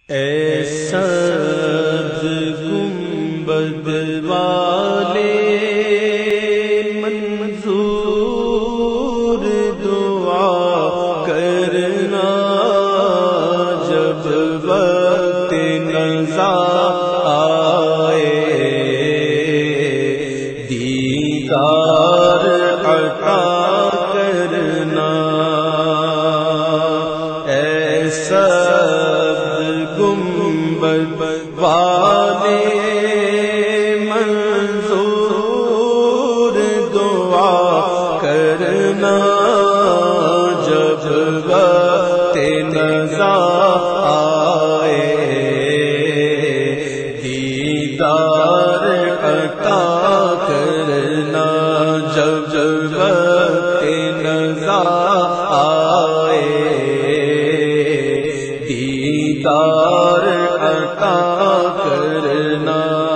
اے سبز گنبد والے منظور دعا کرنا، جب وقت نزا آئے دیدار عطا کرنا۔ اے سبز گنبد والے منظور دعا کرنا، جب وقت نزا آئے دیدار عطا کرنا، جب وقت نزا آئے دیدار عطا کرنا۔